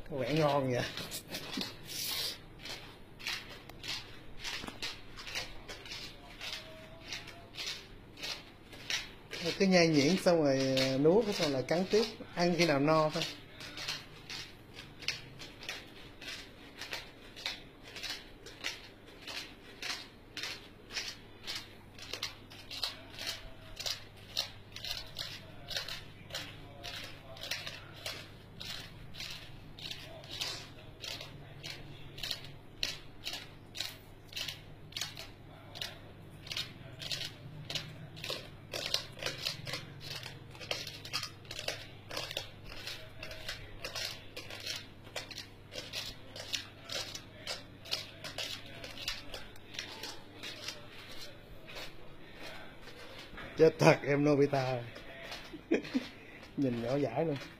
Có vẻ ngon vậy. Cứ nhai nhuyễn xong rồi nuốt xong là cắn tiếp, ăn khi nào no thôi. Chết thật em Nobita. Nhìn nhỏ dãi luôn.